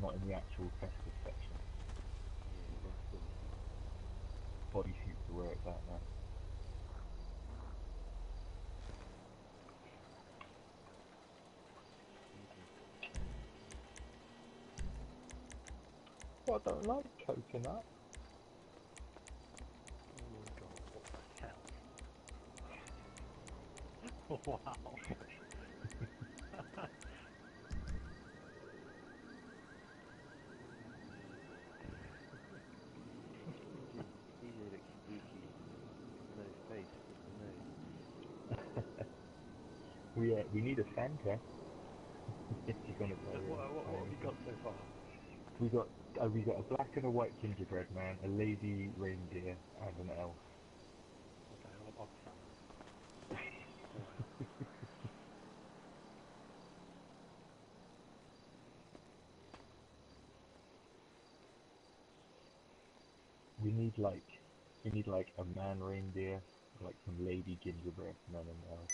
not in the actual festive section. Yeah, definitely. Bodysuits are where it's at now. Well, I don't like coconut. Oh my god, what the hell? Wow. DJ looks spooky. No face, just a nose. We need a Santa. If you're gonna So play what have you got so far? we got a black and a white gingerbread man, a lady reindeer, and an elf. What the hell, an odd Santa? We need like a man reindeer, like some lady gingerbread, and then an elf.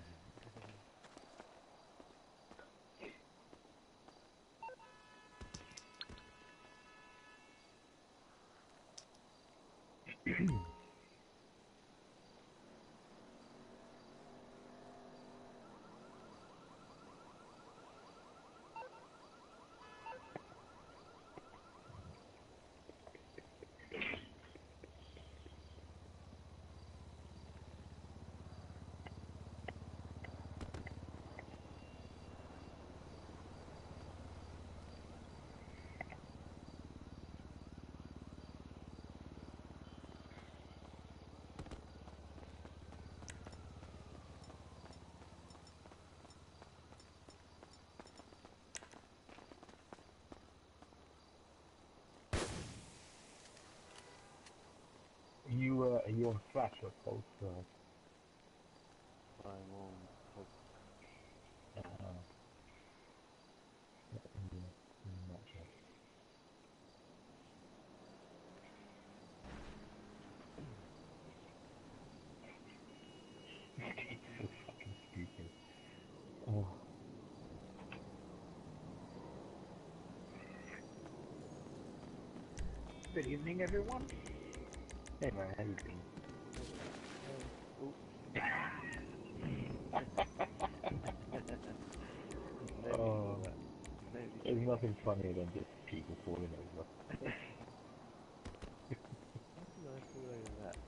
Are you on Flash or Pulse? I'm on pulse. Yeah, not sure. It's so fucking stupid. Oh. Good evening, everyone. Hey man, how you doing? Oh. Nobody saw Oh, that. Nobody there's saw that. nothing funnier than just people falling over. How did I fall over that?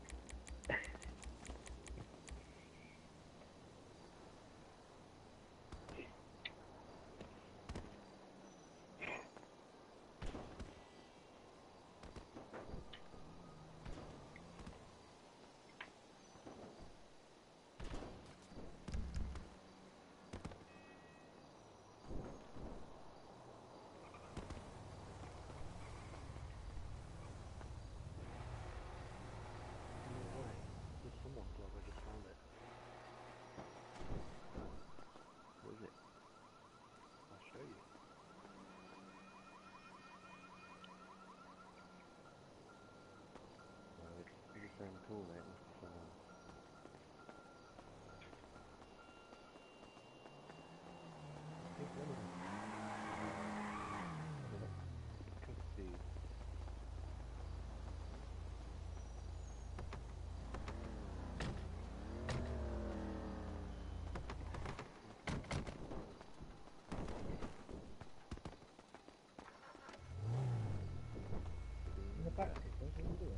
No way. There's someone's log, I just found it. What is it? I'll show you. No, it was saying cool, mate. It must be someone. I think one of them. I don't know. Could be. Could be In the back, there. what are you doing?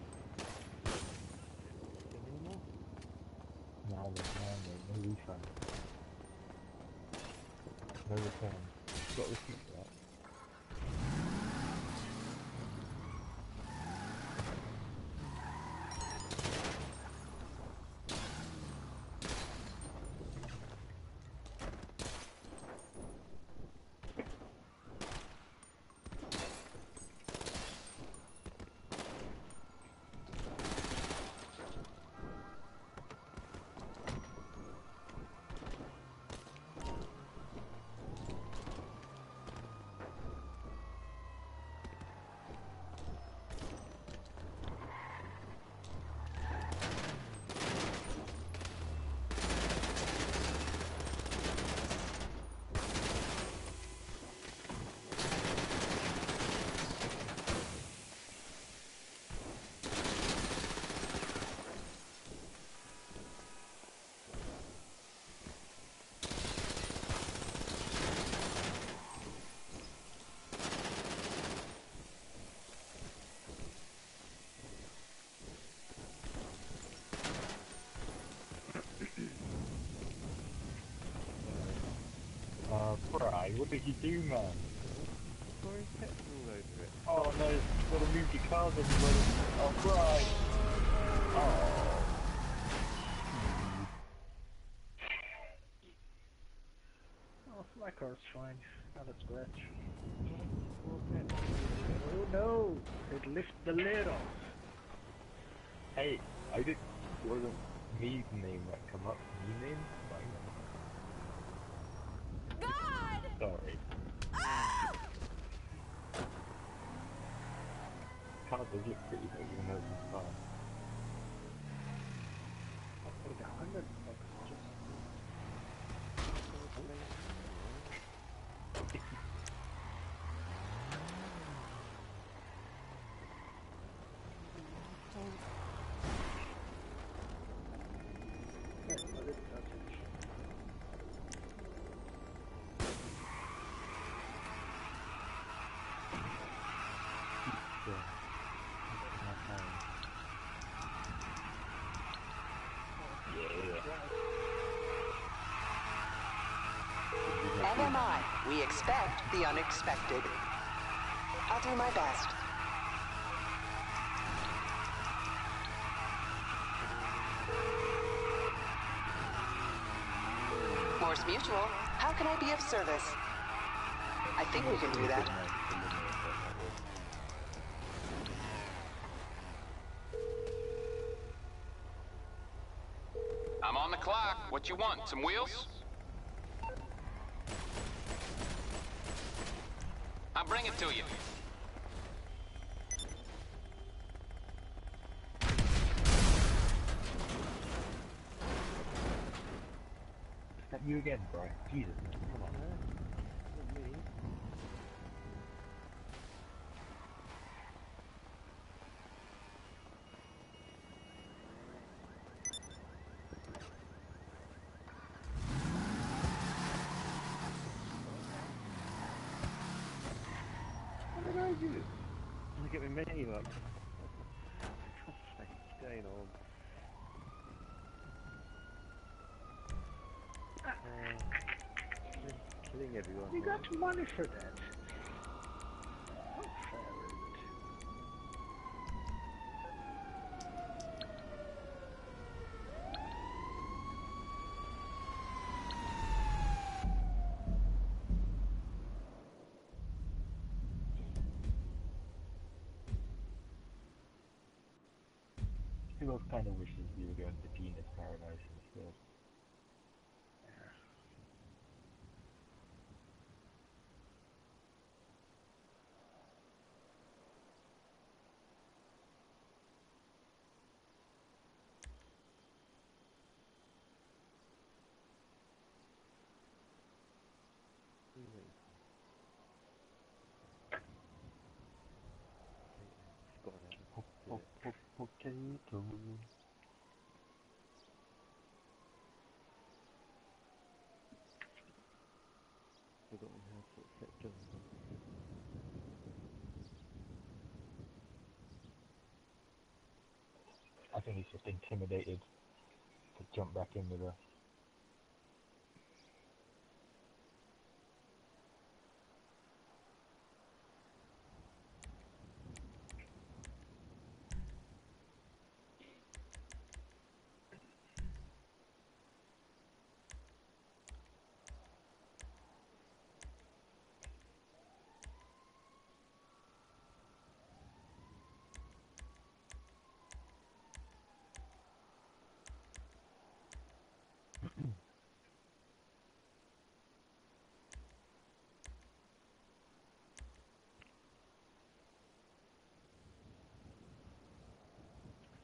Get any more? No, no, no refund. no return. Got a receipt for that. Bri, what did you do, man? Pouring petrol all over it. Oh no, you gotta move your cars everybody. Oh, Bri! Oh. Oh, my car's fine. Not a scratch. More petrol over it. Oh no! It lifted the lid off. Hey, I did. Wasn't me's name that come up. Me name? God! Sorry. Ah! Car does look pretty though, even though it's a car. I paid $100 just. Yeah, I didn't touch it. Yeah. NMI, we expect the unexpected. I'll do my best. Morse Mutual, how can I be of service? I think we can do that. I'm on the clock. What you want? Some wheels? I'll bring it to you. Is that you again, bro? Jesus, man, come on. Not me. What did I do? Look at my menu up. What's going on? Killing everyone. You man. got money for that. How fair is it? Who else kind of wishes we were going to Gina's Paradise instead? Really? Forgot how to do it. Potato. Forgotten how to set guns up. I think he's just intimidated to jump back in with us.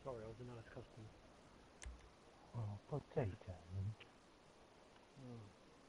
sorry, I was in nice custom. Oh, potato. Oh.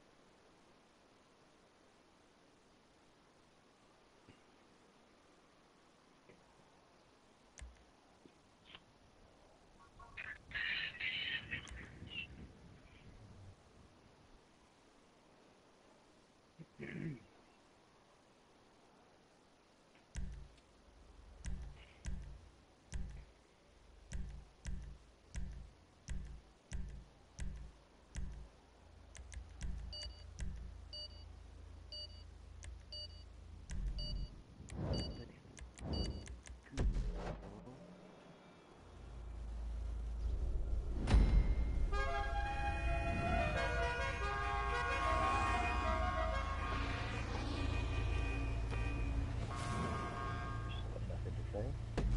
Nothing to say.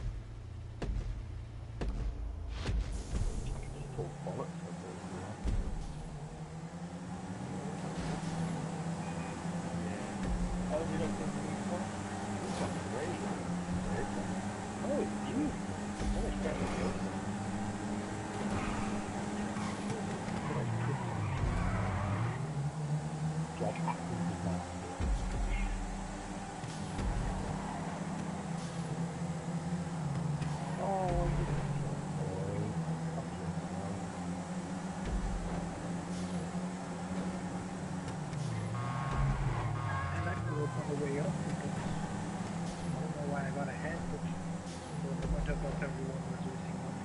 Full bollocks, I thought, oh, you don't think it's one? It's fucking great. Oh, it's beautiful. Oh, it's very good. It's like acting disaster. Oh, you And that grew up on the way up because I don't know why I got ahead, but when I went up everyone was racing on.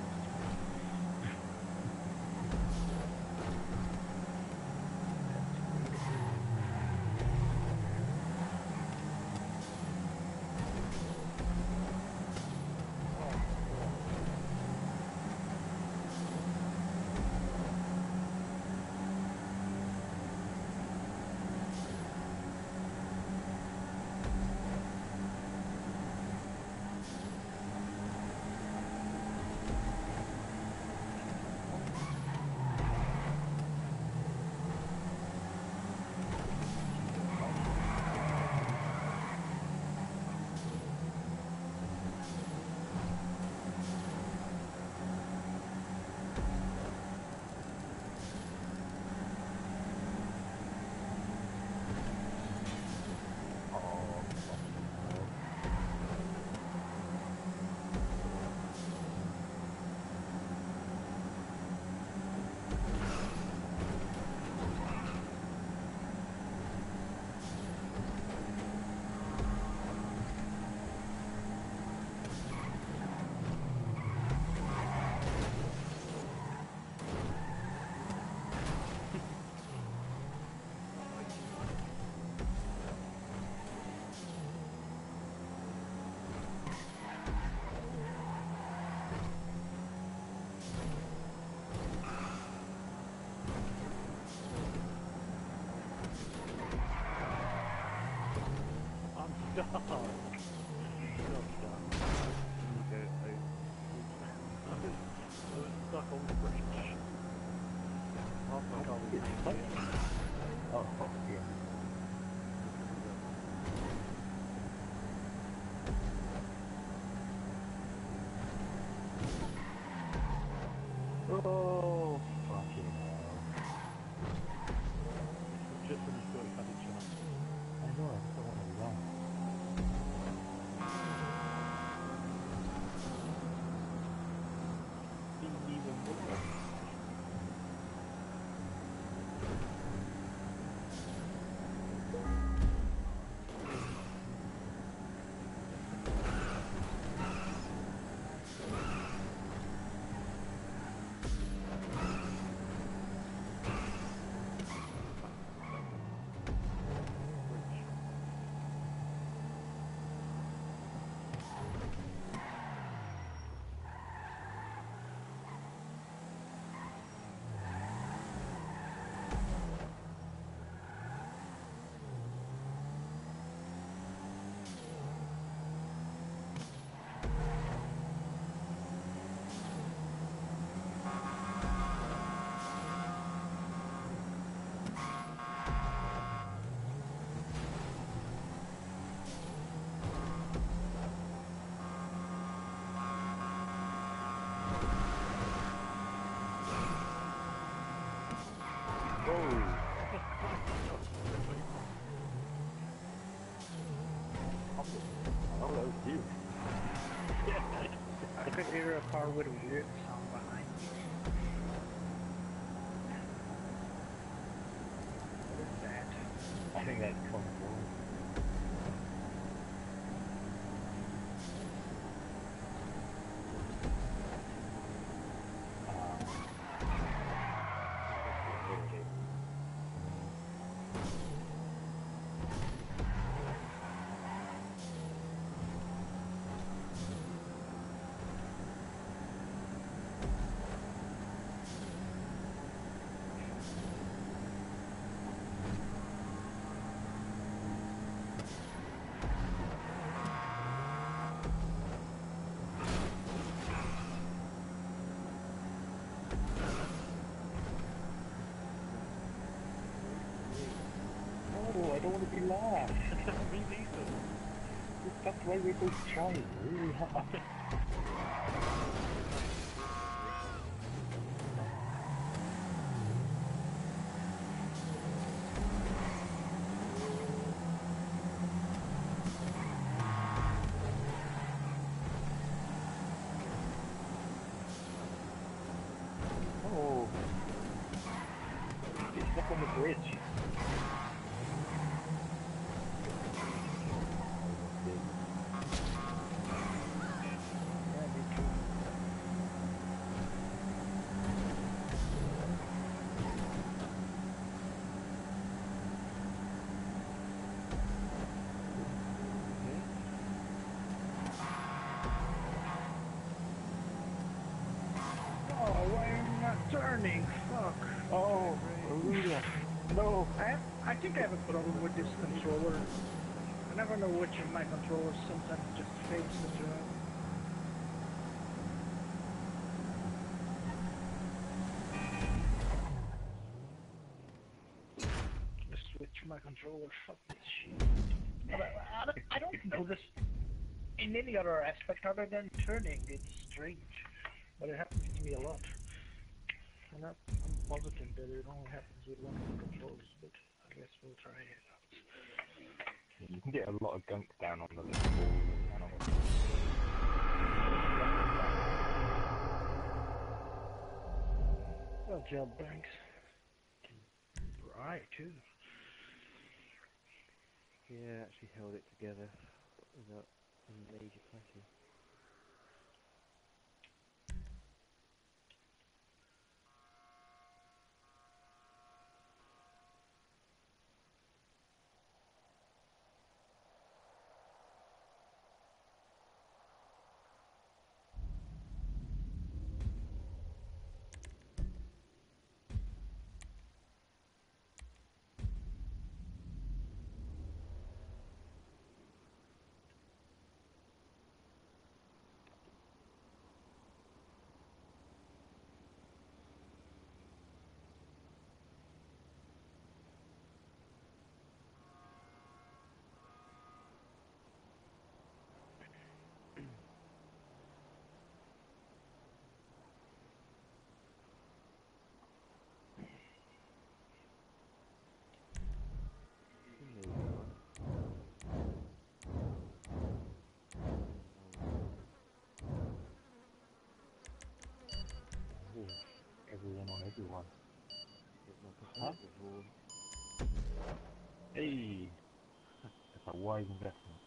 Stop! Stop, stop. Okay, I was stuck on the bridge. Half my car was hanging here. Oh, fuck yeah. Oh, fucking hell. Just when you thought you had a chance. I know, I don't want to run. Didn't even look like car with a weird sound behind me. What is that? I think that's console. Oh, I don't want to be last. Me neither. That's why we're both trying really hard. Oh, it's stuck on the bridge. Yeah, me too. Oh, why am I not turning? Fuck. Oh, Aruda. No. I think I have a problem with this controller. I never know which of my controllers sometimes just fails to turn. Just switch my controller. Fuck this shit. But I don't know this in any other aspect other than turning. It's strange, but it happens to me a lot. And I'm positive that it only happens with one of the controllers, but I guess we'll try it out. You can get a lot of gunk down on the little ball and on the... Well, job, Banks. Right, too. Yeah, actually held it together without any major clashes. Everyone on everyone. Huh? Hey, that's a wise investment.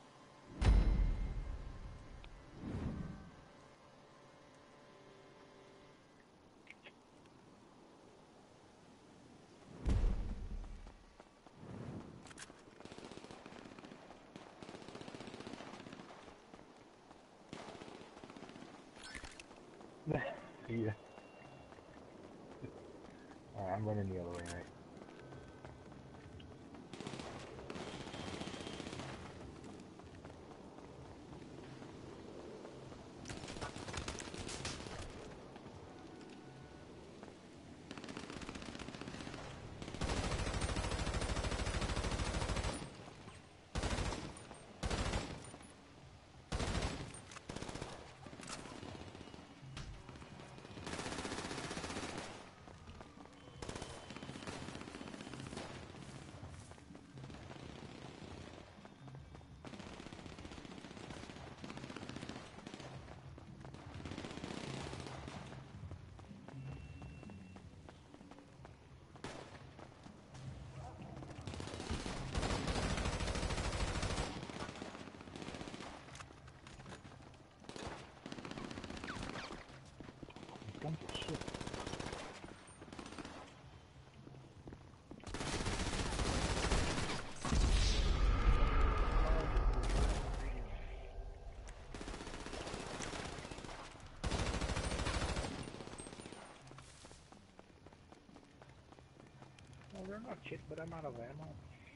Yeah. I'm running the other way, mate. Well, they're not shit, but I'm out of ammo.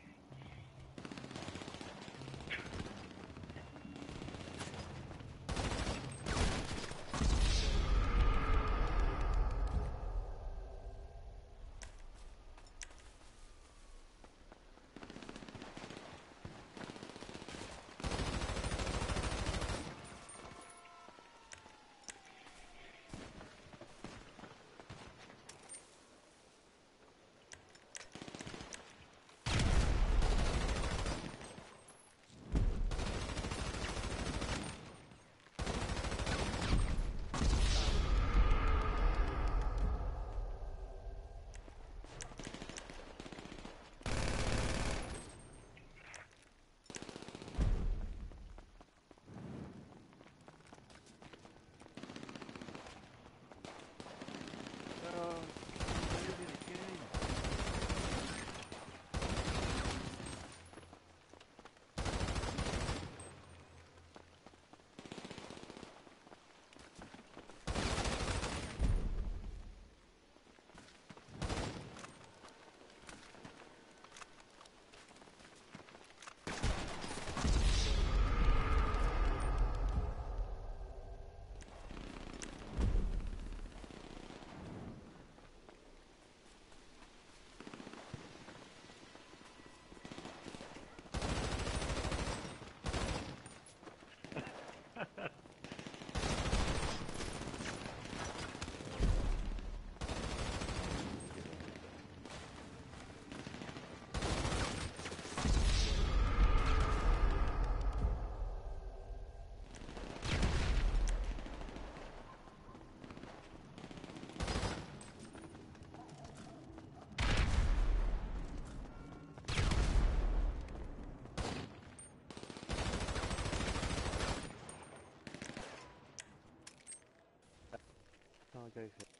Can't go for it.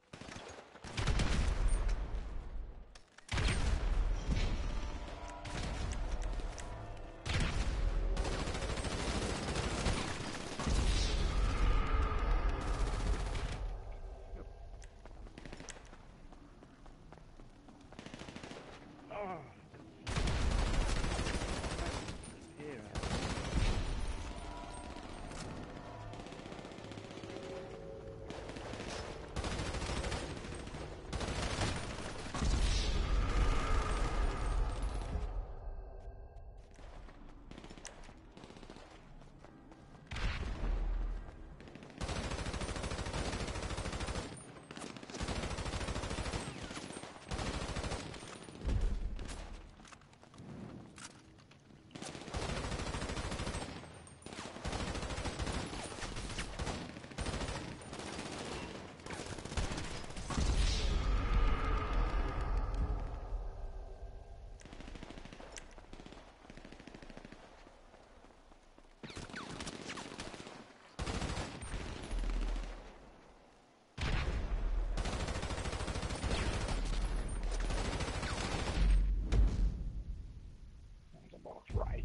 Oh! Here, That's about right.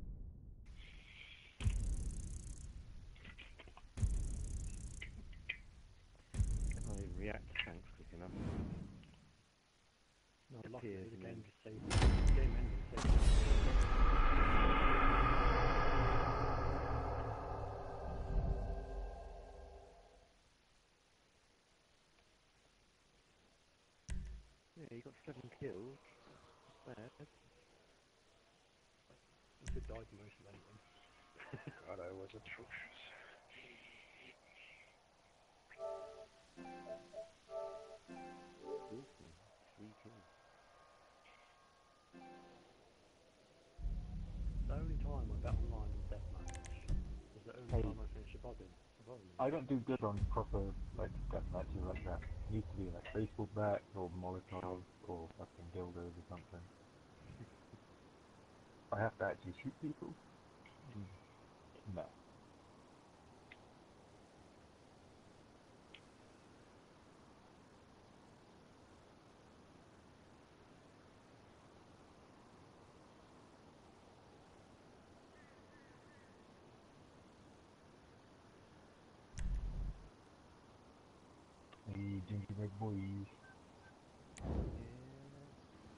can't even react to tanks quick enough. No, It luckily appears the and game then- just saved the game ended saved. Yeah, you got 7 kills. Not bad. If it died most of them. God, I was atrocious. Ooh, 3 kills. The only time I bet online in deathmatch is the only Hey. time I finish above him. I don't do good on proper like deathmatches like that. It used to be like baseball bats or Molotovs or fucking dildos or something. I have to actually shoot people. No. Hey, gingerbread boys. Yeah.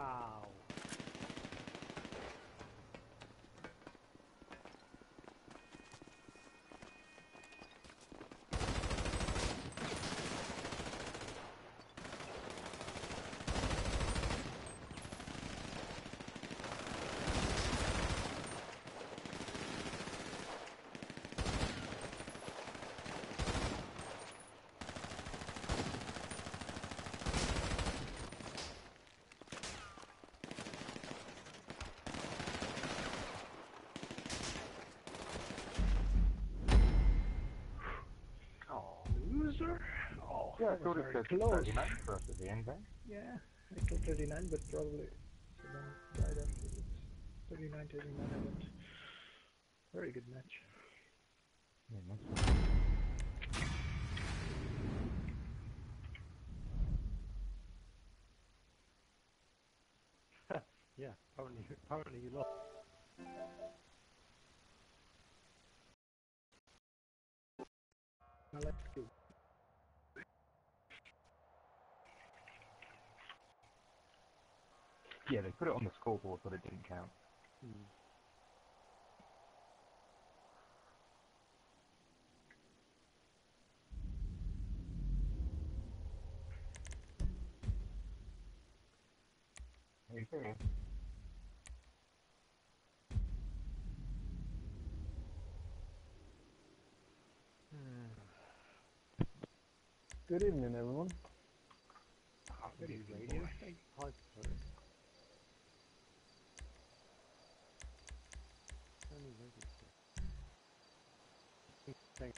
Wow. Oh, loser. Oh, Yeah, I that was thought it very said close. 39 for us at the end there. Yeah, I killed 39, but probably someone died afterwards. 39, 39, I went. Very good match. Yeah, nice one. Yeah, apparently you lost. Now let's go. Yeah, they put it on the scoreboard, but it didn't count. Hmm. Okay. Good evening, everyone. Good New evening, radio boy. station. Hi, sorry. Only radio station.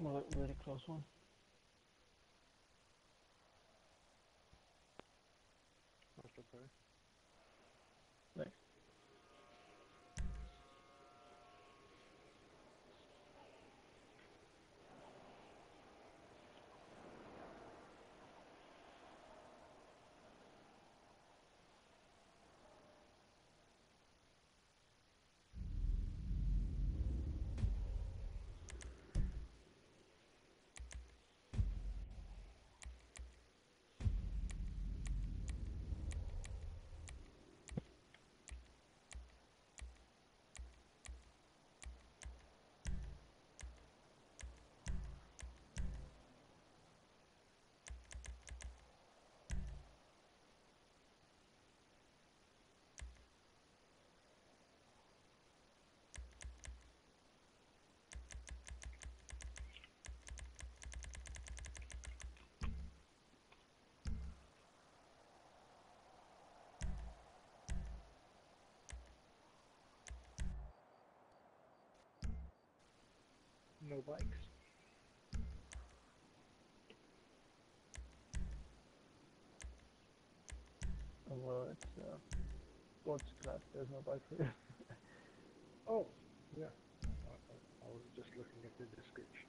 Well, really close one. That's okay. Thanks. No bikes. Oh, well, it's sports class. There's no bike for you. Oh, yeah. I was just looking at the description.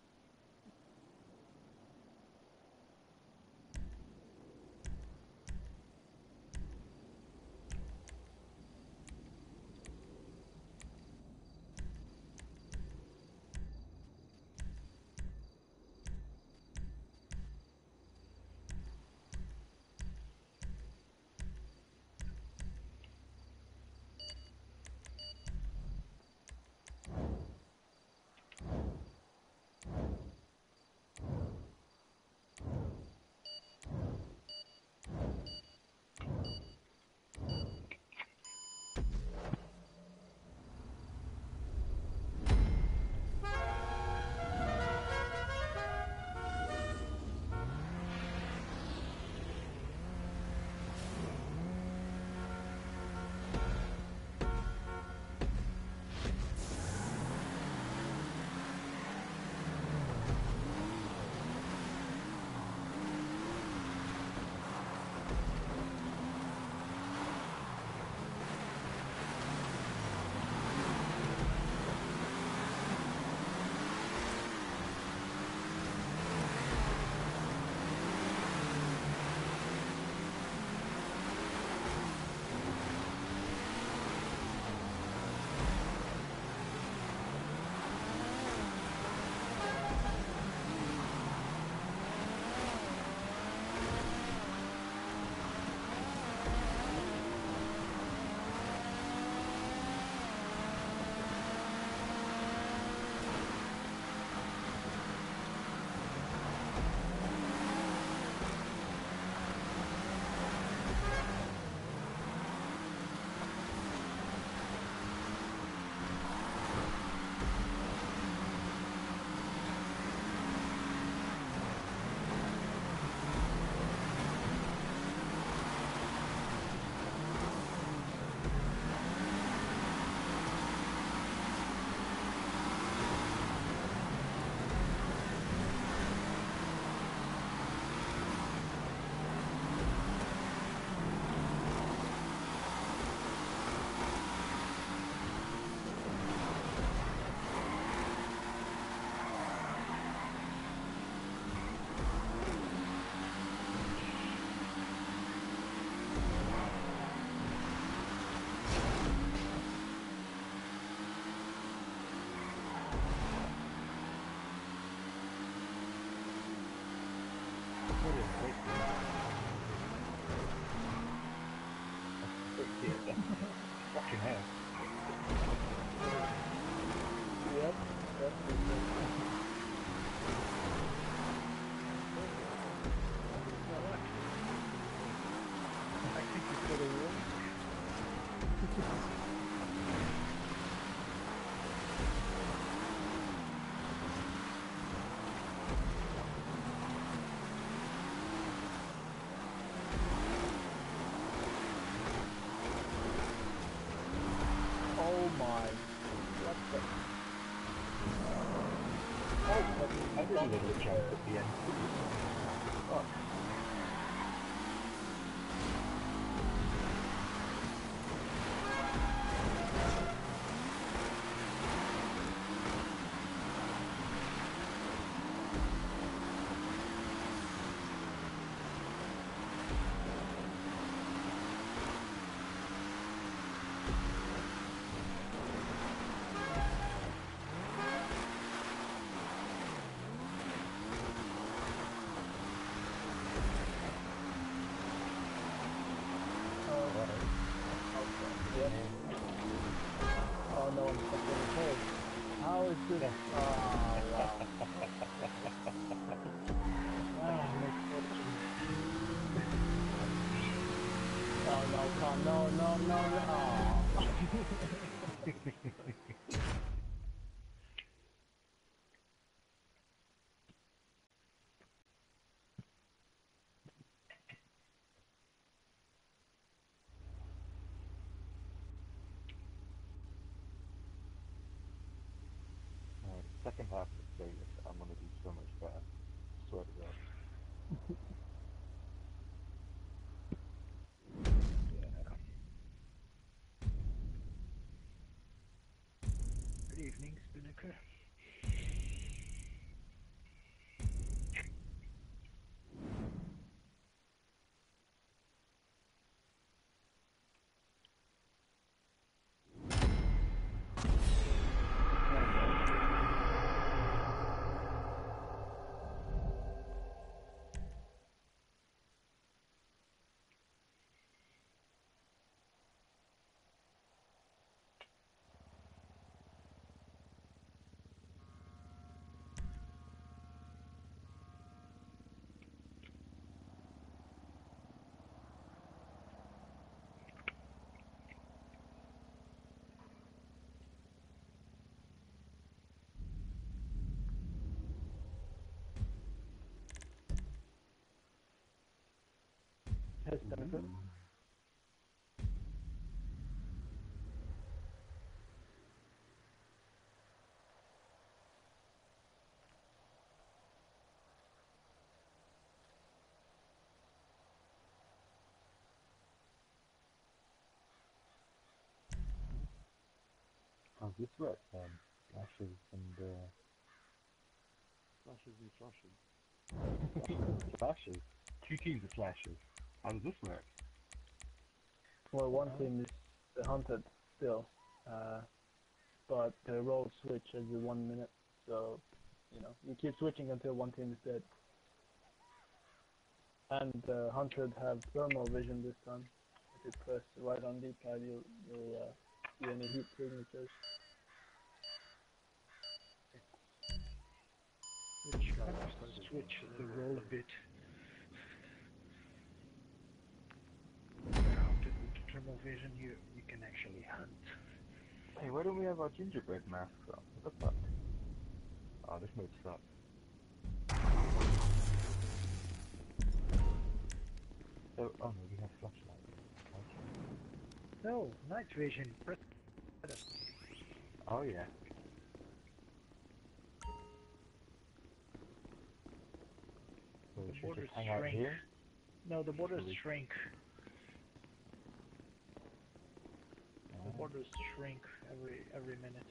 Fucking hell. Yep. I think you could have won. Oh my. What the? I did a little jump at the end. Oh. Oh no, I'm stuck in the cold. How is this? Oh wow. Oh no, Tom, no. Second half of Vegas, I'm gonna do so much better. Swear to God. Good evening, Spinnaker. Yes, Spinnaker. How's this work then? Flashes and Flashes and flashes. flashes. 2 teams of flashes. How does this work? Well, one team is the hunted still, but the roles switch every 1 minute, so you know you keep switching until one team is dead. And the hunted have thermal vision this time. If you press right on D-pad, you'll see any heat signatures. Which switch the roll a bit. Hunted with thermal vision, you can actually hunt. Hey, why don't we have our gingerbread masks on? What the fuck? Oh, this mode sucks. Oh no, we have flashlights. Okay. No, night vision. Press Oh yeah. So we the should borders just hang out shrink. here? No, the borders Really? shrink. The Alright. borders shrink every minute.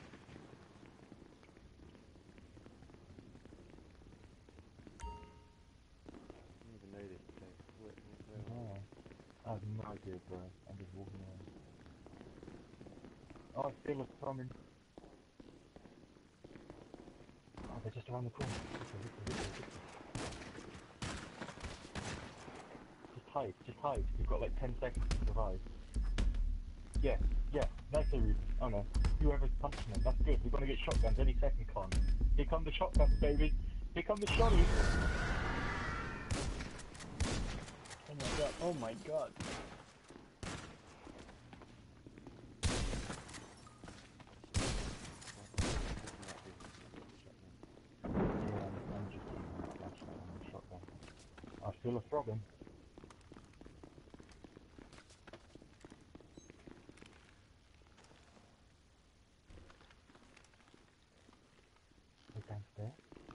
I didn't even know this place. What Oh, I have no idea, bro. I'm just walking around. Oh, I feel us coming. Oh, they're just around the corner. Just hide. You've got like 10 seconds to survive. Yeah, nice Ruth. Oh no. Whoever's punching them, that's good. We're gonna get shotguns any second, Con. Here come the shotguns, baby. Here come the shotties. Oh my god. Yeah, I'm just using my flashlight and my shotgun. I feel a throbbing. Okay. There.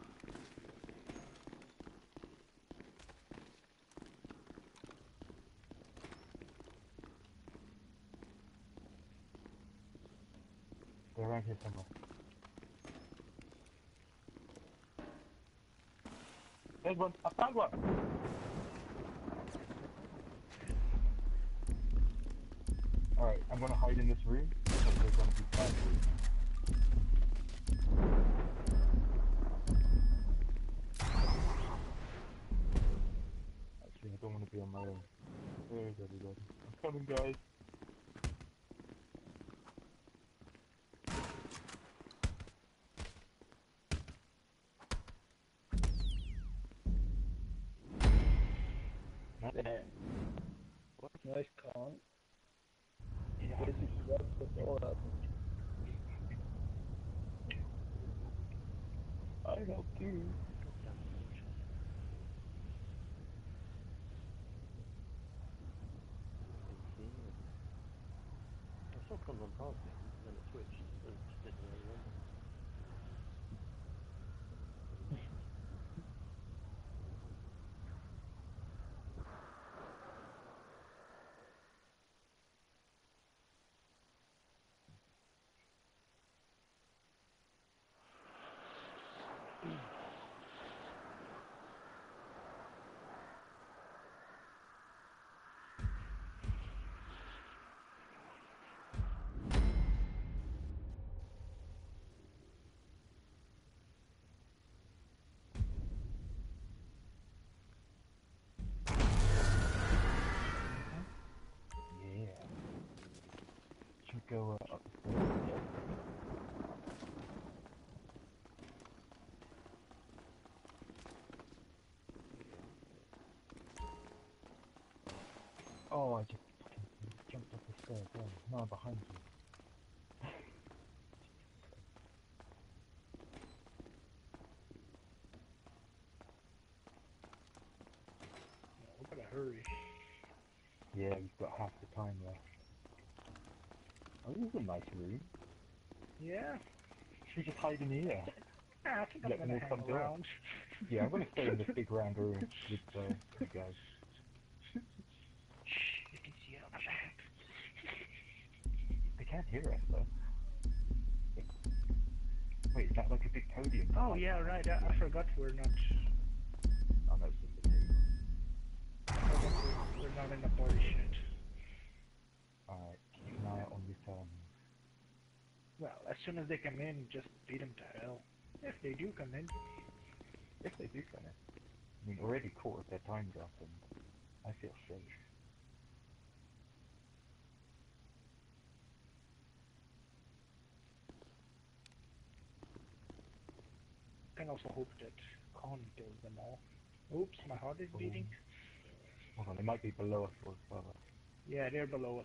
They're around here somewhere. There's one. I found one. Alright, I'm gonna hide in this room because they're gonna be bad. Actually, I don't want to be on my own. Where is everybody? I'm coming, guys. Damn. Nice con. Yeah. Basically, that's all happened. I helped you. I saw comms on target, and then it switched, and it just didn't really run. Yeah. Should we go up the stairs? Yeah. Oh, I just fucking jumped up the stairs. Yeah. No, I'm behind you. We gotta hurry. Yeah, we've got half the time left. Oh, this is a nice room. Yeah. Should we just hide in here? I think I'm Let them gonna all hang come to us. around. Yeah, I'm gonna stay in this big round room with you guys. Shh, you can see it on the map. They can't hear us though. Wait, is that like a big podium? Oh yeah, right. I forgot we're not. Oh no, it's just a table. I forgot we're not in the party shit. Alright, keep an eye out on your surroundings. Well, as soon as they come in, just beat them to hell. If they do come in. If they do come in. I mean, already caught if their time's up and I feel safe. Can also hope that Con kills them all. Oops, my heart is beating. Hold on, they might be below us or above us. Yeah, they're below us.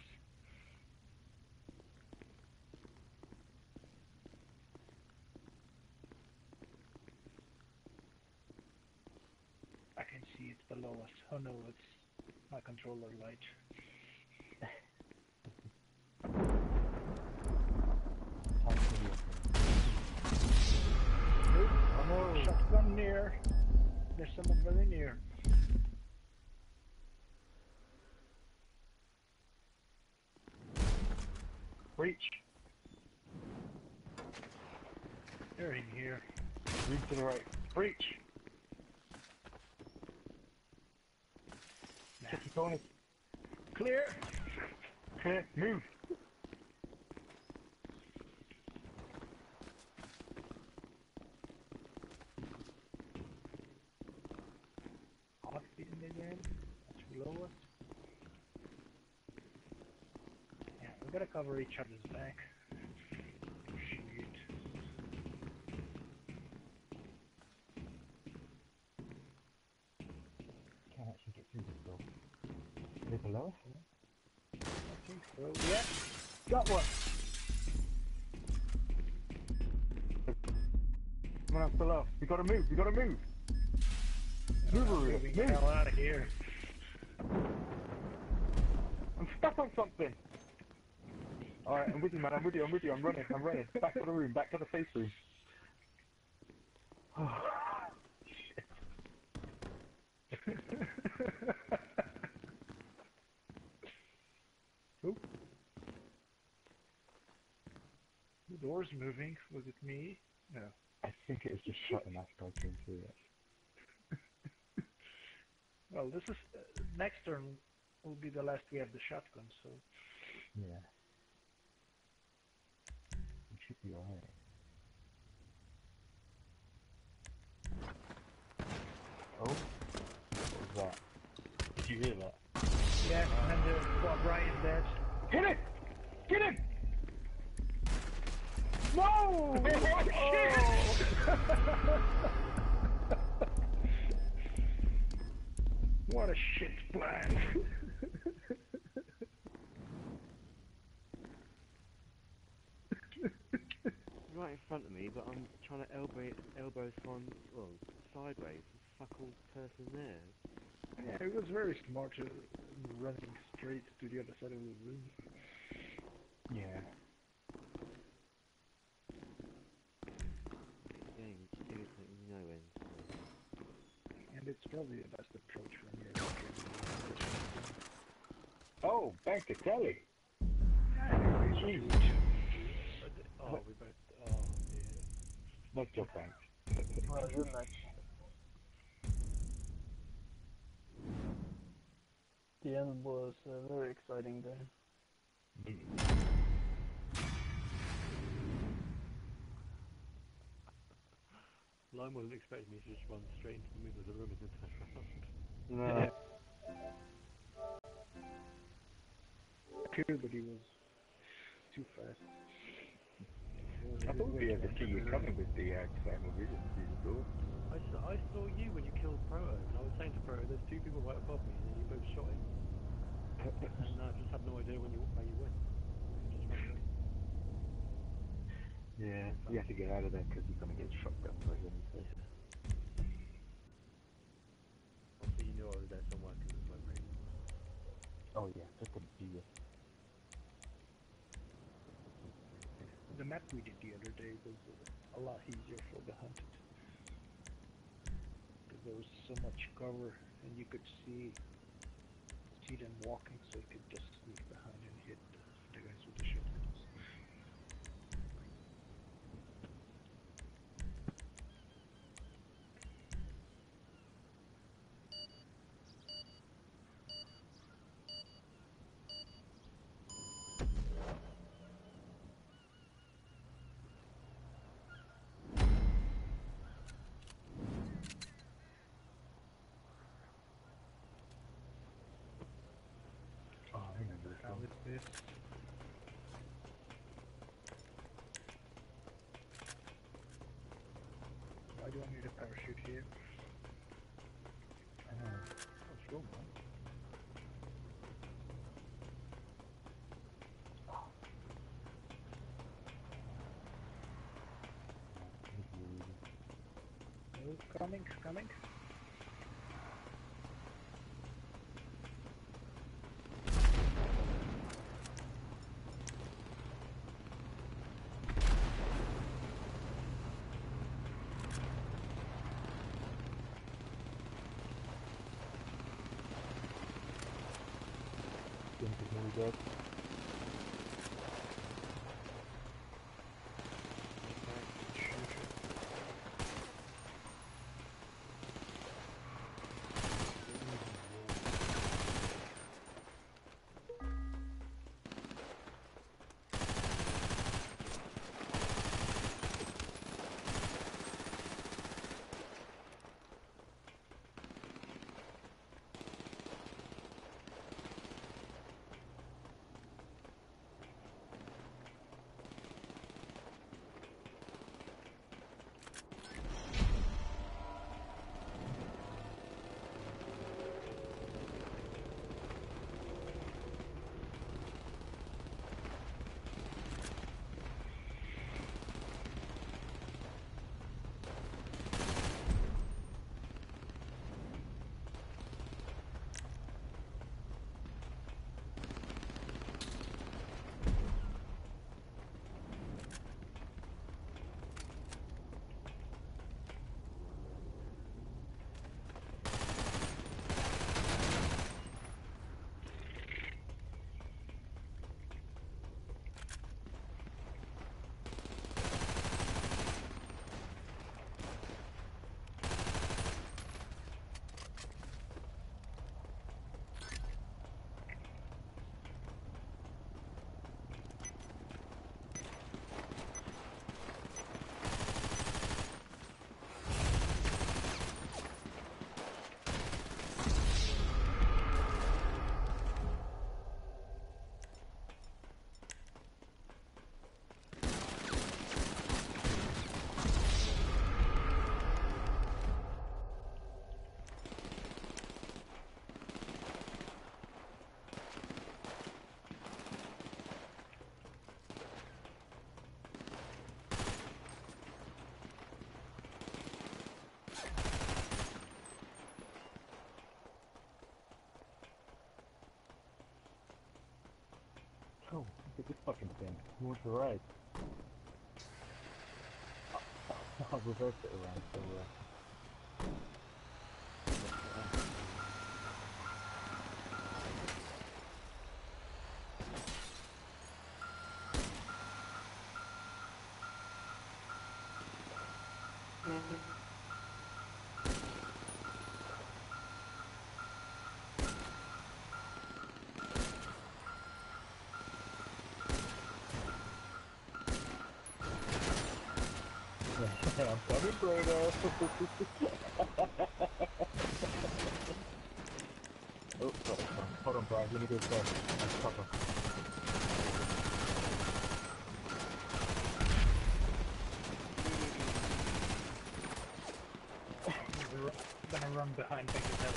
I can see it's below us. Oh no, it's my controller light. Time to be okay. Oh no! Shotgun near. There's someone really near. Breach! They're in here. Room to the right. Breach! Check your corners. Clear! Clear, move! Hot beating again. That's below us. Yeah, we gotta cover each other's back. Shit. Can't actually get through this door. Are they below us? I think so. Yeah! Got one! Someone else below. We gotta move, we gotta move! Move, Aruda, Moving the move! hell out of here. I'm stuck on something! Alright, I'm with you, man, I'm with you, I'm running. Back to the room, back to the safe room. Oh. The door's moving. Was it me? No. I think it was just shutting after I came through it. Well, this is next turn will be the last we have the shotgun, so Yeah. It should be alright. Oh? What was that? Did you hear that? yeah. And Bob Ryan's dead. Get it! Get him! No! Oh shit! What a shit plan. Right in front of me, but I'm trying to elbow someone, well, sideways. There's fuck all person there. Yeah, it was very smart running straight to the other side of the room. Yeah. Game irritating no end. And it's probably the best approach when you're Oh, back to Kelly! Jeez. Oh, we both. Oh, dear. Nice job, Banks. Well, good match. The end was very exciting there. Lime wasn't expecting me to just run straight into the middle of the room and then turn around. No. Everybody was too fast. I thought we'd be able to see you coming with the thermovision through the door. I saw you when you killed Proto, and I was saying to Proto, there's two people right above me, and then you both shot him. And I just had no idea where you went. Just ran away. Yeah, we have to get out of there because he's going to get shotgun by any second. Obviously you knew I was there somewhere because it's like rain. Oh yeah, just couldn't see you. The map we did the other day was a lot easier for the hunted. Because there was so much cover and you could see them walking, so you could just sneak behind and hit the guys with the shotguns. Oh, I remember this How one. is this? Why do I need a parachute here? Oh, sure, man. Oh, coming, coming. Think it's nearly dead. Oh, look at this fucking thing. He wants to ride. I'll reverse it around so I'm coming, Brodo. Oh, sorry. Hold on, Brian. Let me go first. That's proper. I'm gonna run behind Becca's head.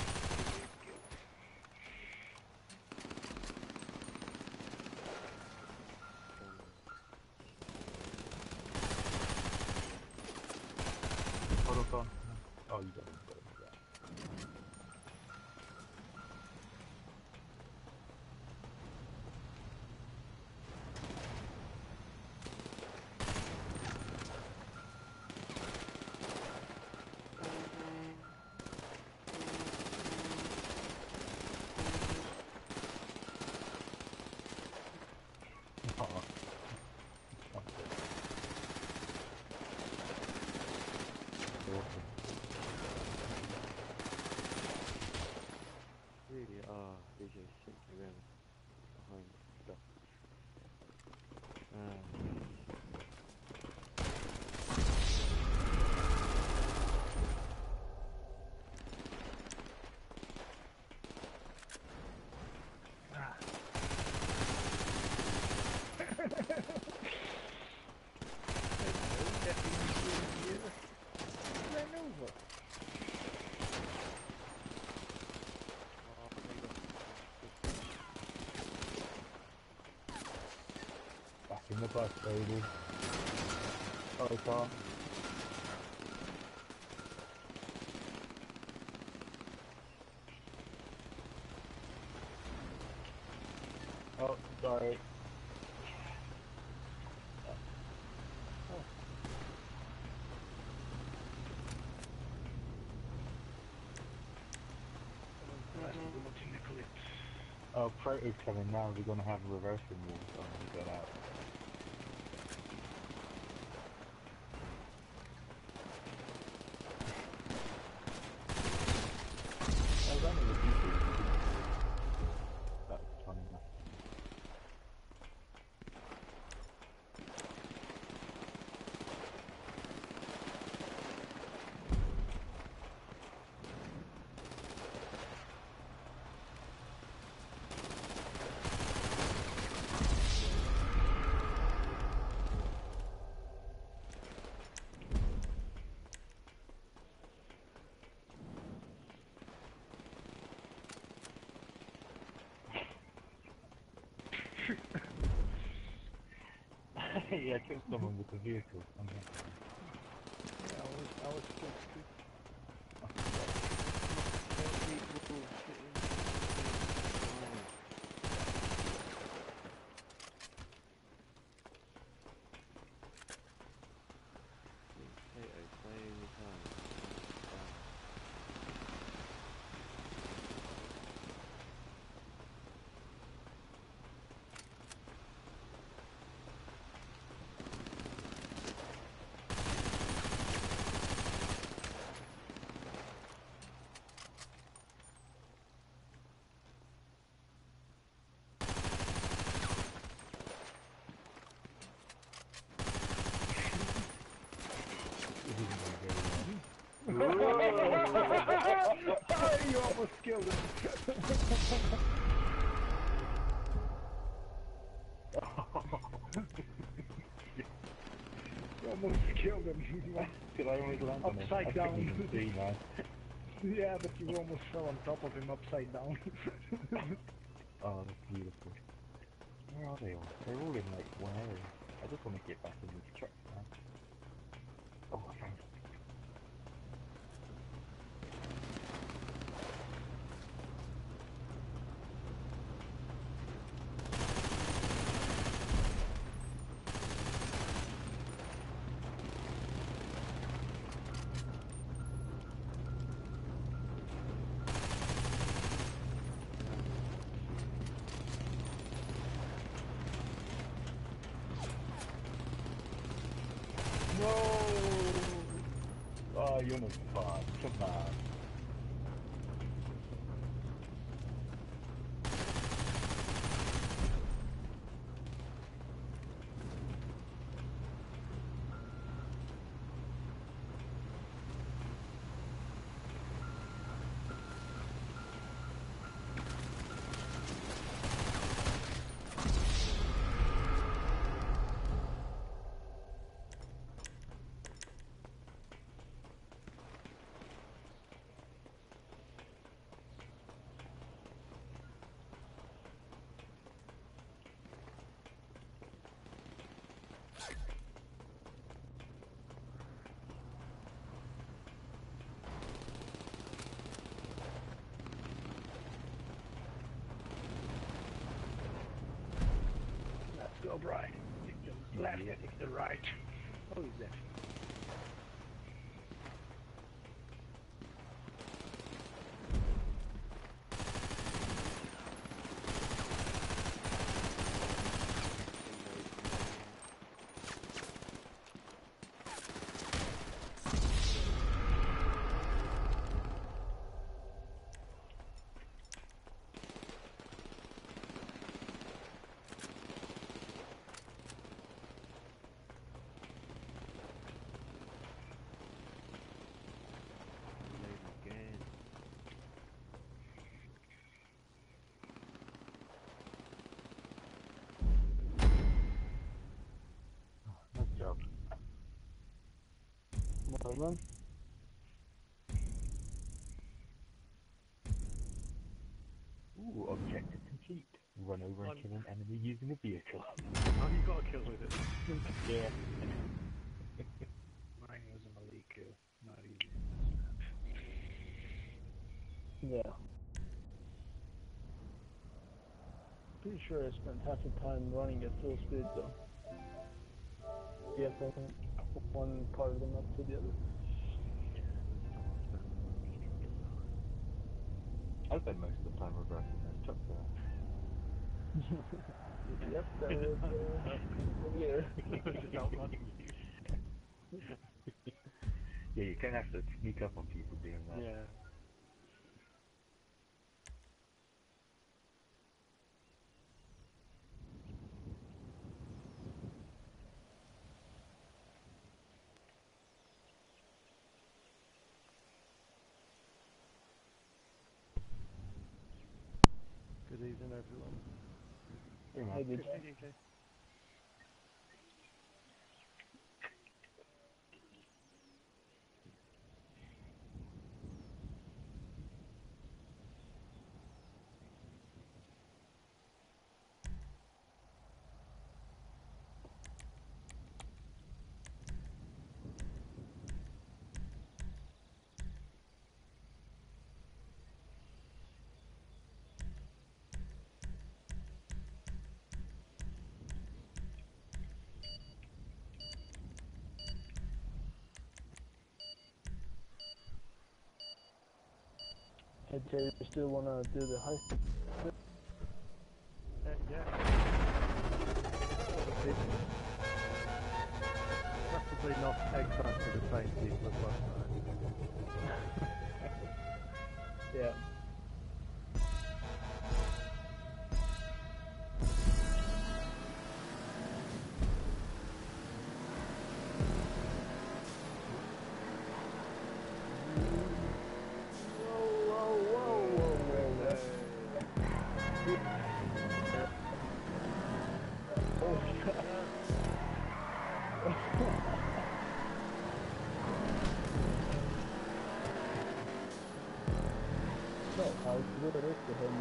Hold on, Tom. Oh, you got it. You got it. Oh. Awesome. Really are DJ simply around behind stuff. Back in the bus, baby. Sorry, Tom. Oh, sorry. Oh, Proto's coming now. We're gonna have a reversing wall, so I'm gonna get out. Oh, that was a decent. That was funny enough. Yeah, I killed someone with the vehicle. Yeah, I was killed too. You almost killed him. You almost killed him. Did I always land on him? Upside I down. couldn't even see, man. Yeah, but you almost fell on top of him upside down. Oh, that's beautiful. Where are they all? They're all in like one area. I just want to get back in these trucks, man. Oh, I found No! Oh, you're not fun. Come on. Let's go, Brian. Take the left, I take the right. Oh, he's left. Again. Nice job. Well done. Ooh, objective complete. Run over and kill an enemy using a vehicle. Oh, you got a kill with it. Yeah. Mine was a Maliku. Not easy. Yeah. Pretty sure I spent half the time running at full speed though. Yeah, from one part of the map to the other. I spend most of the time reversing those trucks around. Yep, that was clear. Just outrunning you. Yeah, you kind of have to sneak up on people doing that. Yeah. Good evening, everyone. Hey, man. Hey, did Good evening, Jay. Hey Jay, you still wanna do the heist? Yeah. Preferably not exactly the same people as last time. Yeah. So, how good it is to him?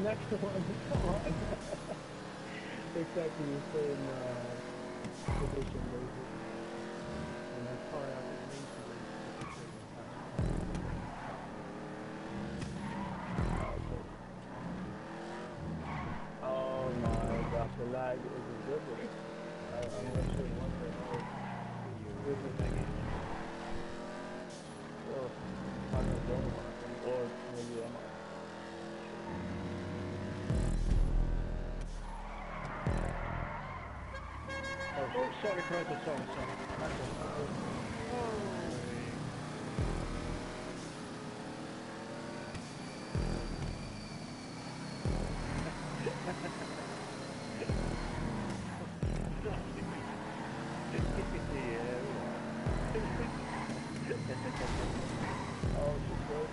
next one, come on. Exactly the same position, basically. And the fire, I think main two ways to get straight past. Okay. Oh my gosh, the lag is ridiculous. I'm not sure what the hell this is. Well, I'm not the only one, I think, or maybe am I? Oh, sorry, Proto, sorry. Oh, she's good.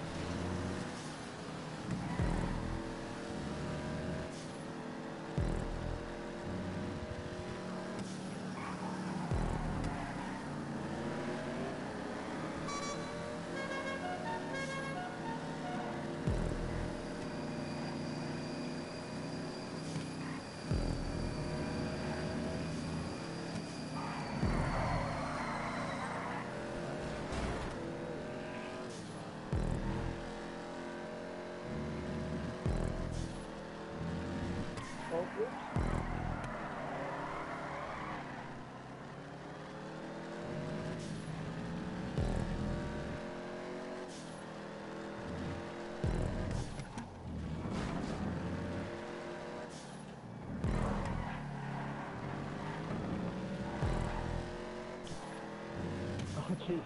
Oh, oops. Oh, Jesus.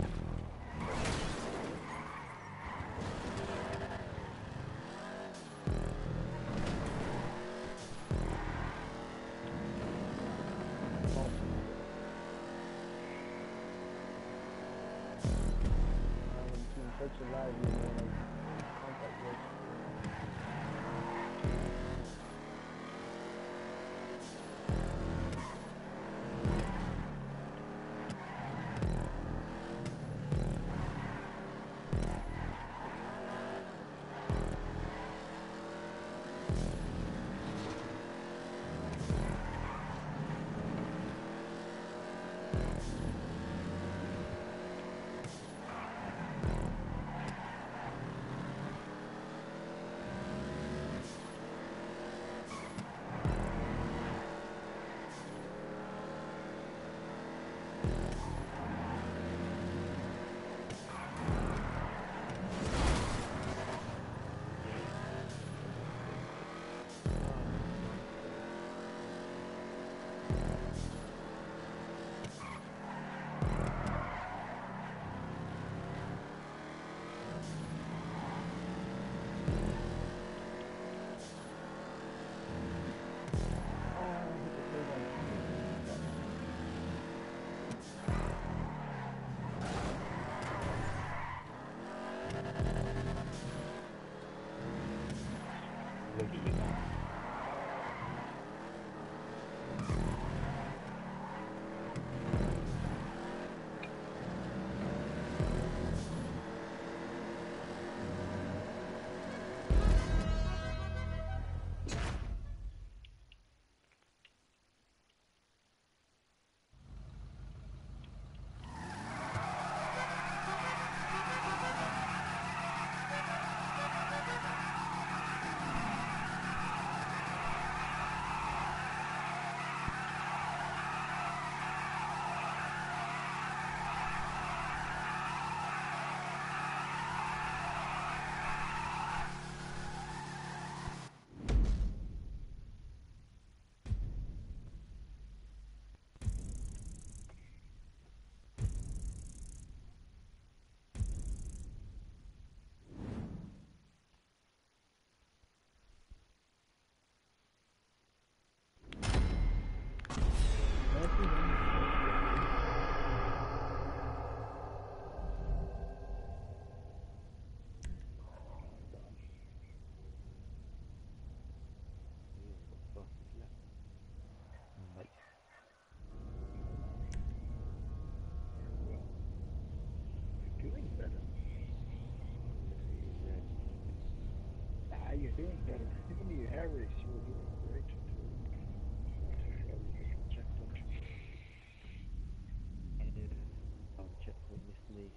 I haven't seen such a lively contact rate. feeling better. Even the air race, you were doing great too. Checkpoint. Yeah. Oh, the checkpoint missed me.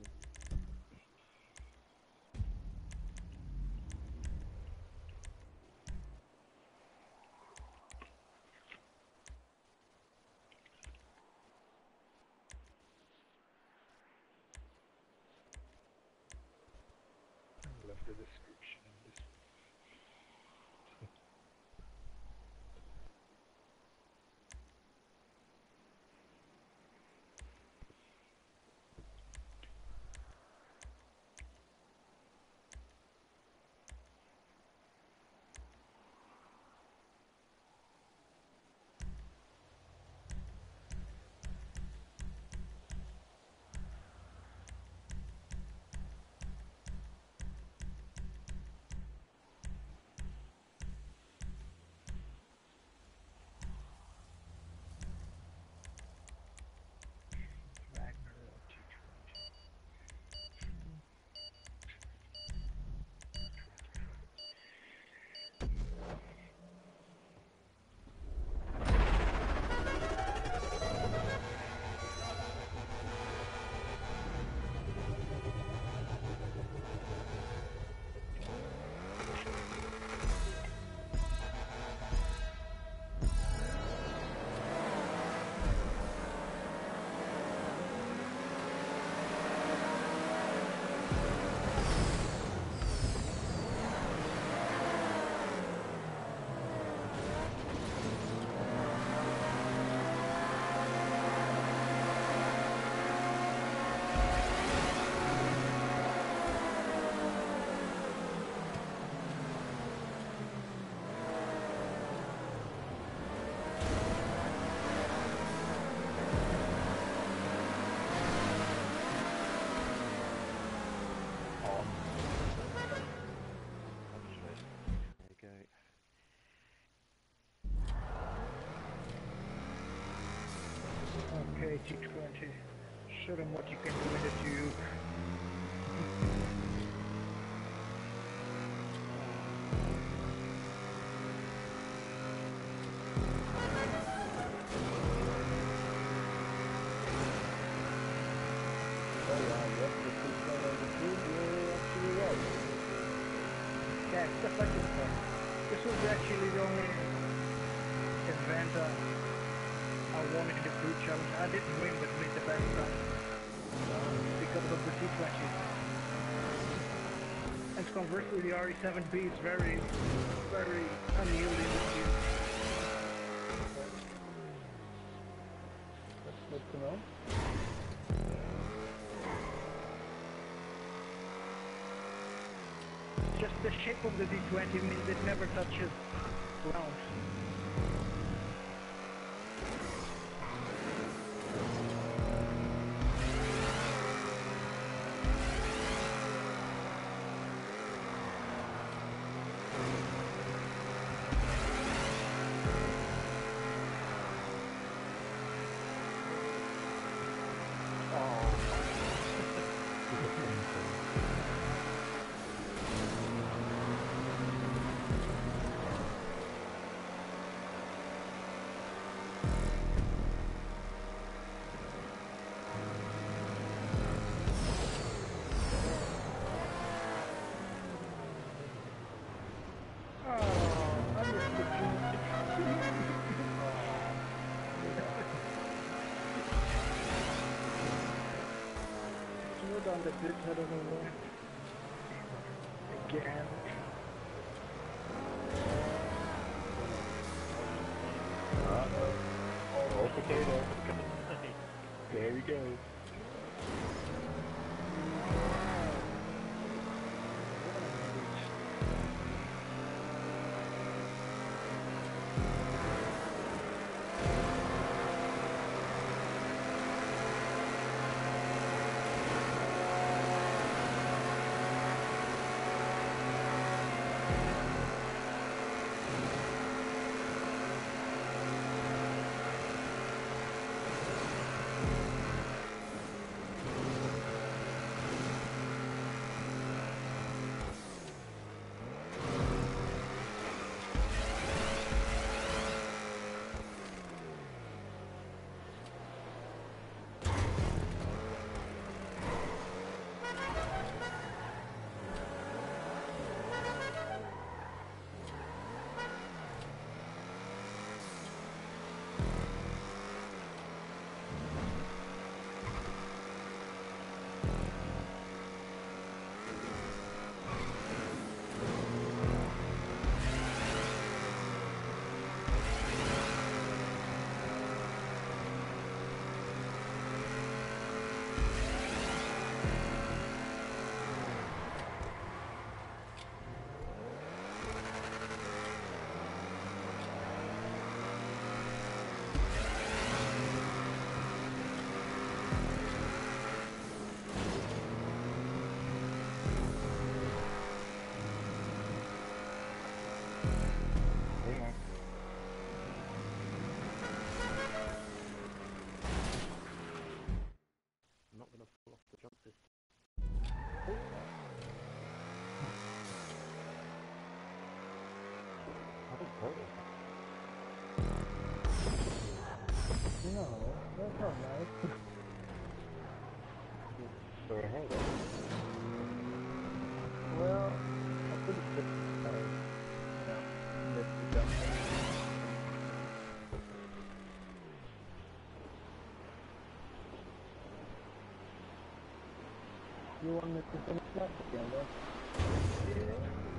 I love the description of this. Okay, T20. Show them what you can do in the tube. Yeah, stuff like this stuff. This was actually the only event I won in the crew challenge. I didn't win, but made the best time because of the T20. And conversely, the RE7B is very, very unyielding with you. That's good to know. Just the shape of the D20 means it never touches ground. On the pits, I don't know why. Again. Oh, potato. There we go. right? For a head. Well, I could have just, you know, missed the jump. You want me to finish that again, right? Yeah.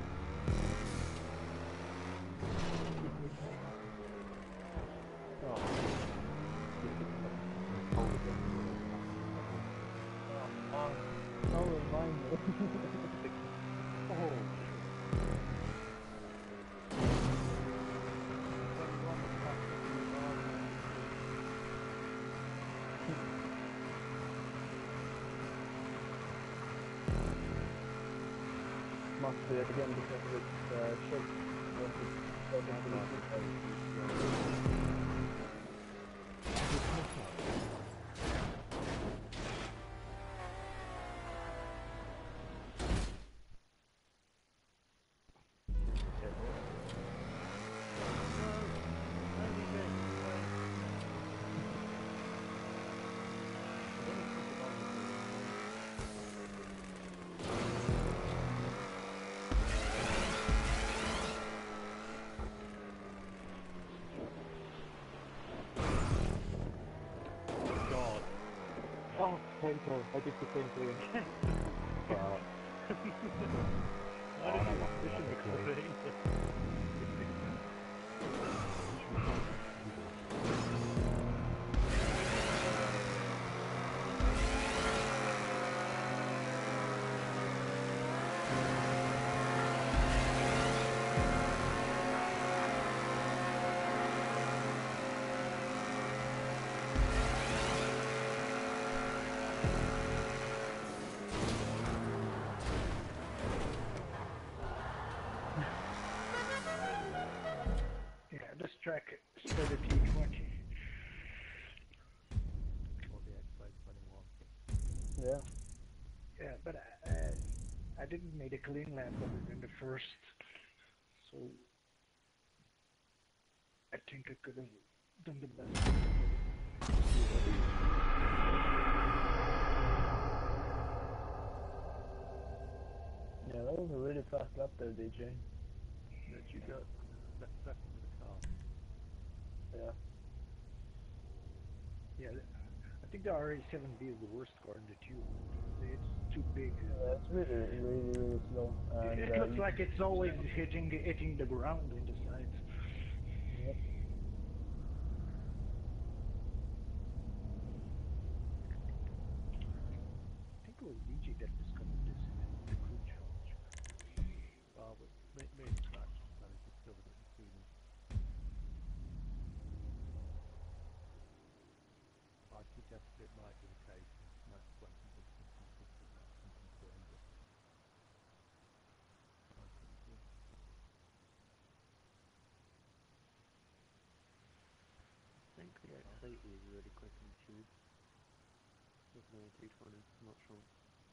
Oh. Oh, remind me. Oh. Must do it again because it's short. Oh, painful. I did the same thing. But... Why did you position the coffee? Yeah, this track started T20. Or the XO21. Yeah. Yeah, but I didn't make a clean lap other than the first, so I think I could have done the best. Yeah, that was a really fast lap there, DJ. That you got. That's for the car. Yeah. Yeah, I think the RA7B is the worst car in the tube. It's too big. Yeah, it's really slow. And, It looks like it's always hitting the ground in the sides. Yep. I think it was DJ that discovered this in the crew challenge. But maybe Scratch discovered it sooner. I suggest it might be the case. Max went from distance and assisted Max into behind it. I think the X80 is really quick in the tube. With the 220, I'm not sure.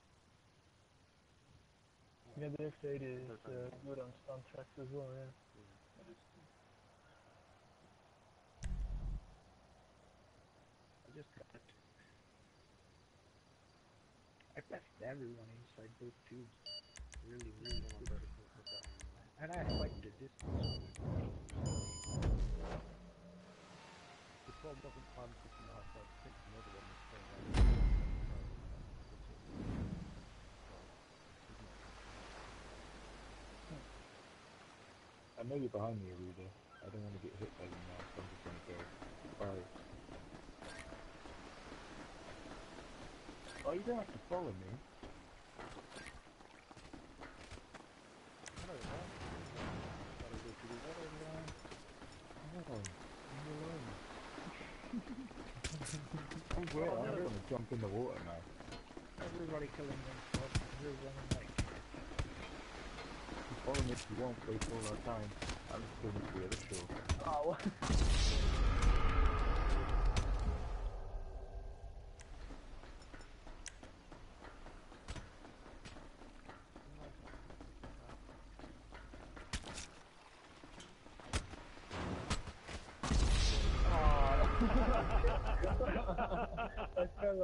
Yeah, the X80 is good on stunt tracks as well, yeah. I passed everyone inside both tubes. Really good. And I like the distance. This one wasn't planned for tonight, so I picked another one that's still there. I know you're behind me, Aruda. I don't want to get hit by you now, so I'm just going to go. Bye. Oh, you don't have to follow me. Hello there. Gotta go to the water line. Hold on. Leave me alone. I'm wet. I don't want to jump in the water now. Everybody killing themselves. Here's one night. Follow me if you want, waste all our time. I'm just going to the other shore. Oh.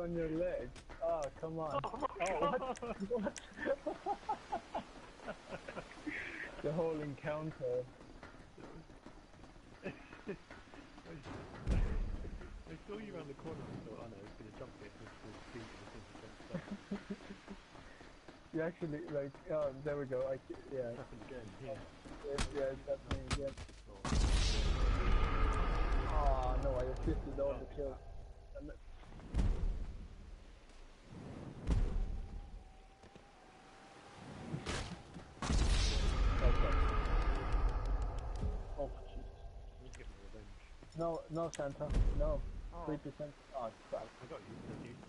on your leg. Oh, come on. Oh, what? What? The whole encounter. I saw you around the corner and I thought, oh no, it's going to jump it with full speed and it's going to jump back. You actually, like, oh, there we go. Yeah. It happened again, yeah. Yeah, it's happening again. Oh, no, I assisted all the kills. Okay. Oh, Jesus. I'm getting my revenge. No, Santa. No. Oh. 3%. Oh, crap. I got you, thank you.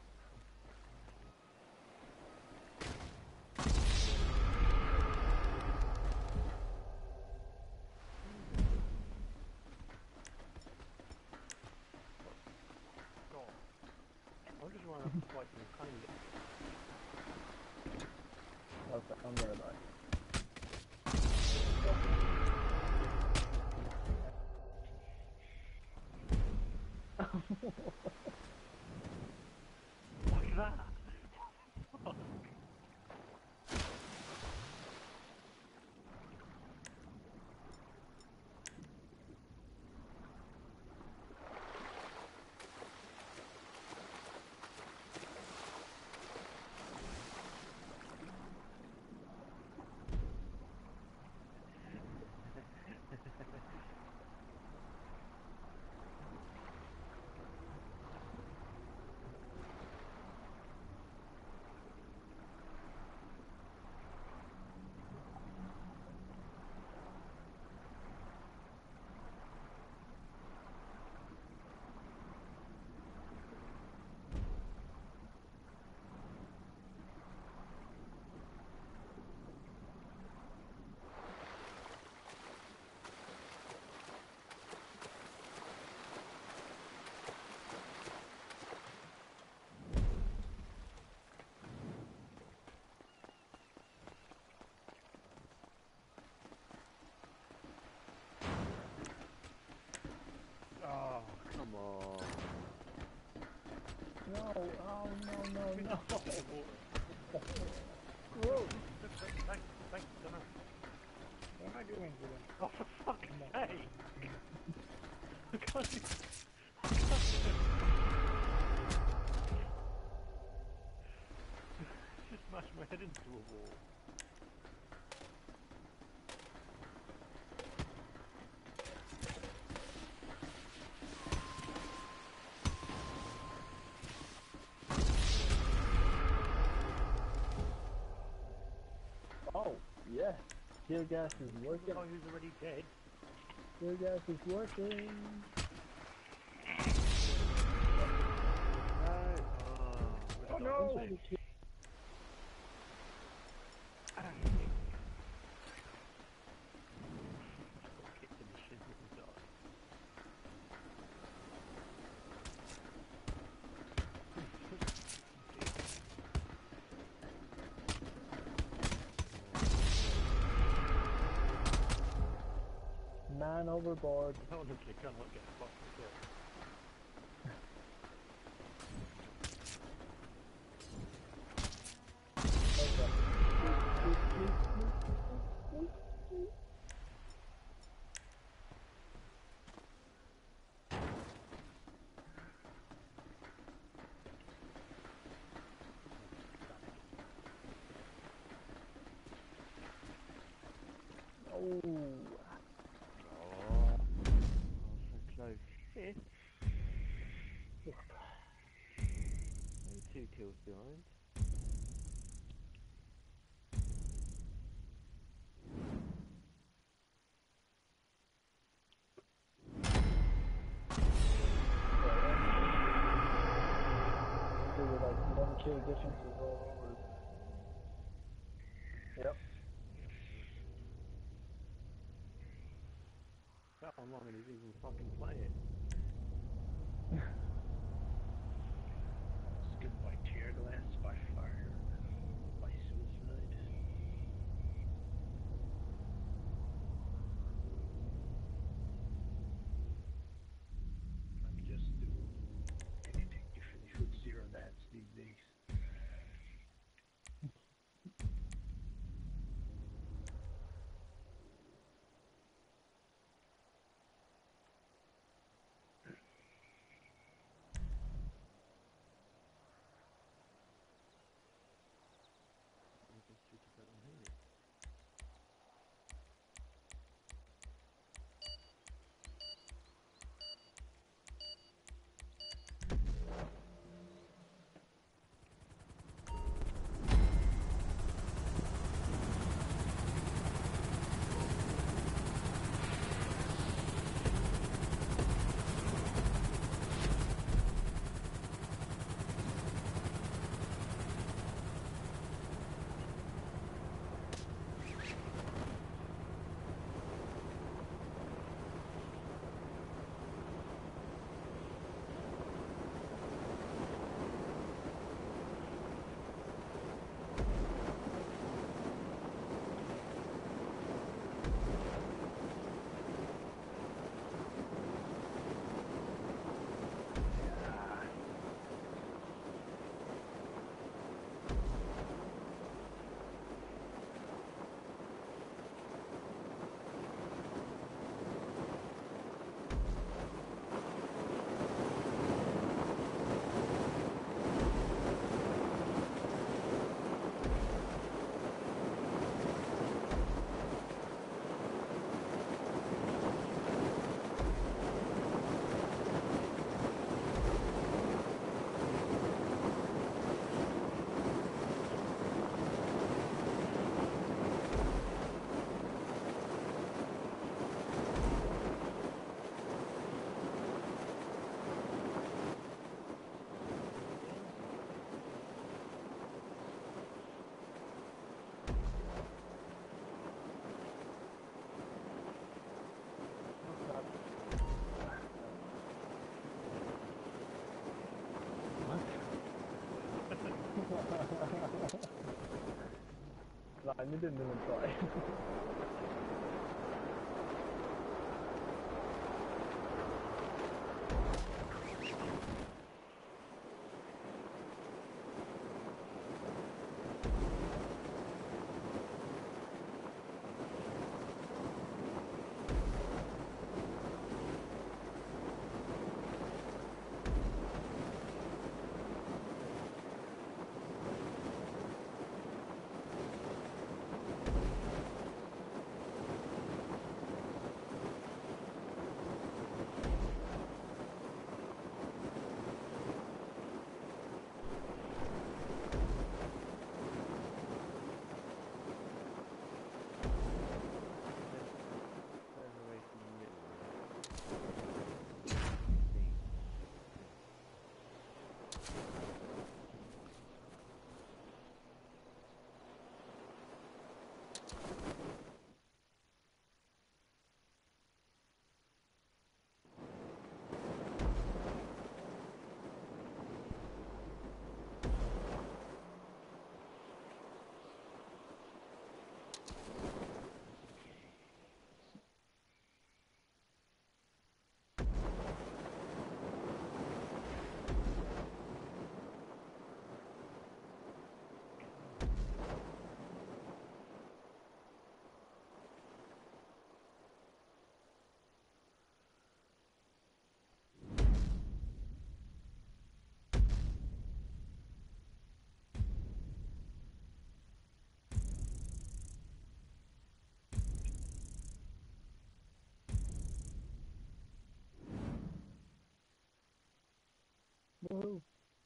I'm just running up and fight some kind of... Okay, I'm gonna die. What's that? Fuck. Oh, come on. No, oh, no. Whoa! Thanks, dunno. What am I doing with him? Oh, for fuck's sake! I can't even... Just smashed my head into a wall. Oh, yeah. Tear gas is working. Oh, who's already dead? Tear gas is working. Oh no! Kicked in the shin and died. Man overboard. Honestly, cannot get a box of it. Oh. Oh, so close. Fifth? Only 2 kills behind. They were like 1 kill differences all over. Yep. That one long and he's even fucking play it. Skinned by tear glass, by fire, by suicide. I'm just doing anything to finish with 0 Slime, you didn't even try. Further away from the middle. Woohoo!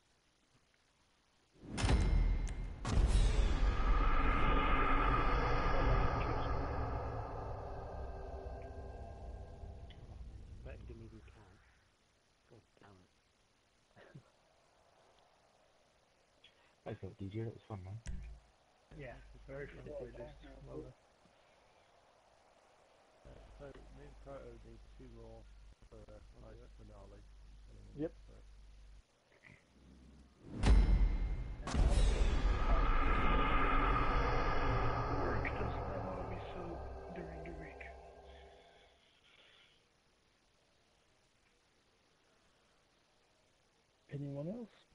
Bet it didn't even count. God damn it. I thought DJ, that was fun, man. Yeah, very fun Yeah, playlist. yeah, Love it. So, me and Proto need 2 more for nice finale. Yep. Work doesn't allow me so during the week. Anyone else?